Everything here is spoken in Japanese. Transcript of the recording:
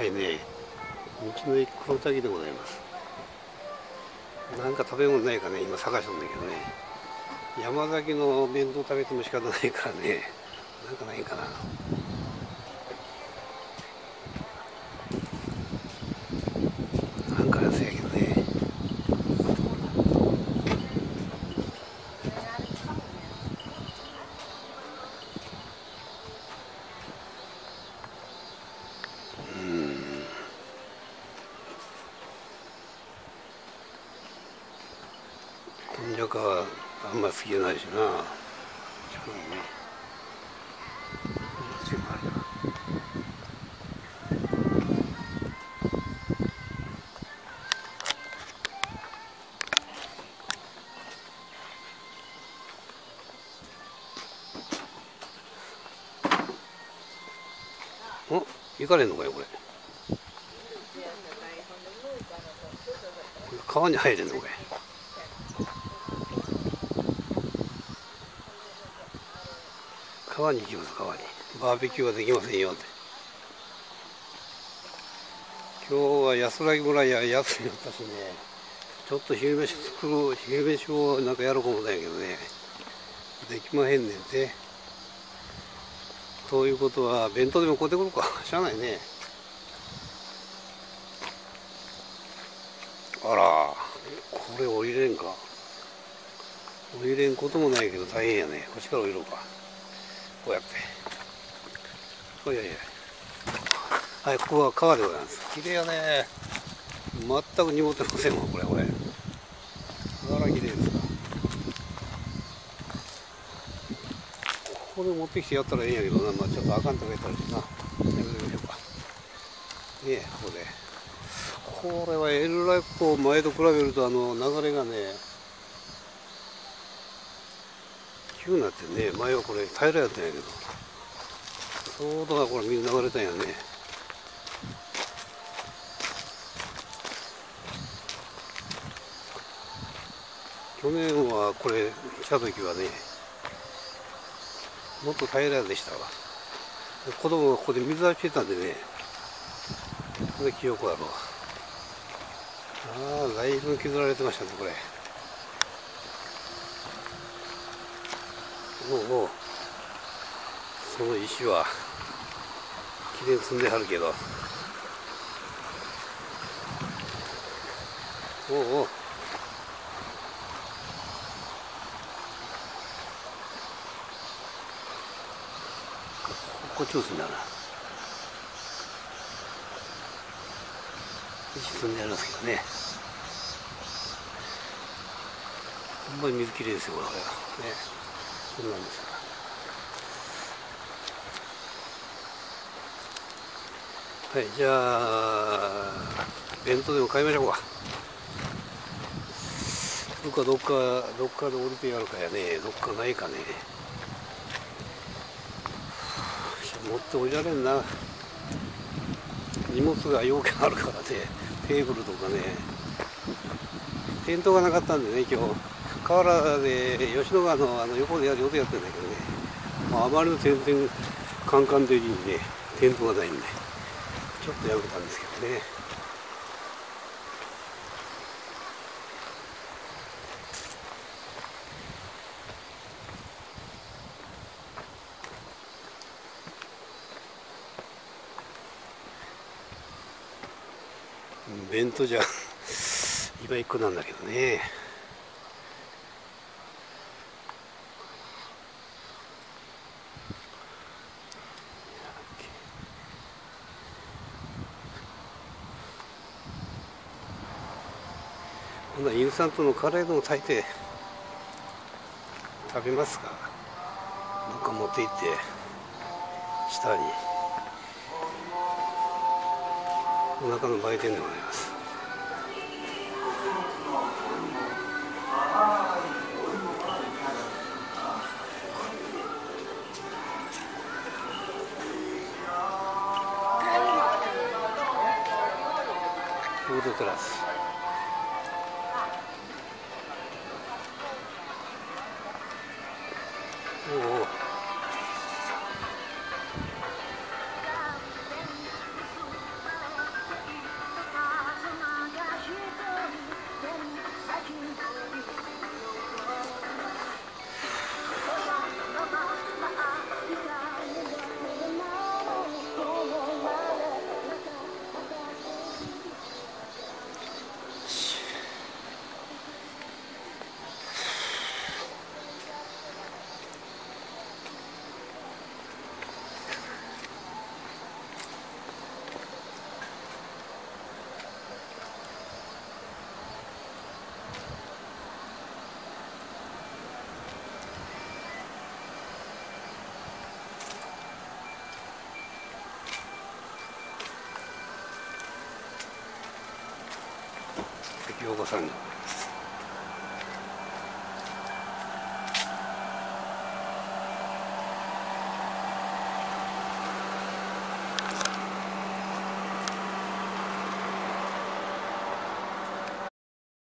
はいね、道の駅黒滝でございます。なんか食べ物ないかね、今探してるんだけどね。山崎の弁当食べても仕方ないからね、なんかないかな。なんかやつやけどね。こんにゃくはあんま好きじゃないしな。しかもね、お、行かれんのかよこれ。川に入れんのかい。川に行きます。川にバーベキューはできませんよって。今日は安らぎ村や安いのったしね、ちょっと昼飯昼飯をなんかやろうかもだんやけどね、できまへんねんて。ということは弁当でも買うてくるか。しゃあないね。あら、これ降りれんか。降りれんこともないけど大変やね。こっちから降りろうか。こうやって。おいやいや。はい、ここは川でございます。綺麗やね。全く濁ってませんわ、これ。あら、綺麗ですか。これ持ってきてやったらええんやけどな。まあちょっとあかんとか言ったらしな。やめてみましょうか。ねえ、ここで。これはえらいこう前と比べると流れがね、急になってね、前はこれ平らやったんやけど、そうだからこれ水流れたんやね。去年はこれ来た時はね、もっと平らでしたわ。子供がここで水浴びしてたんでね、それ記憶あるわ。ああ、だいぶ削られてましたね、これ。もうその石はきれいに積んではるけど、おうこっちも積んであるな。石積んであるんですけどね、ほんまに水きれいですよ、これはね。そうなんですよ。はい、じゃあ弁当でも買いましょうか。どっかで降りてやるかやね。どっかないかね。持っておいられんな。荷物が要件あるからね。テーブルとかね。テントがなかったんでね、今日河原で吉野川の横でやる予定やってんだけどね、あまりのカンカン照りにね、テントがないんでちょっとやめたんですけどね。弁当じゃ今1個なんだけどね。ほなインスタントのカレーでも炊いて食べますか。どっか持って行って下にお腹の売店でございます。フードテラス。おお、 関岡山城。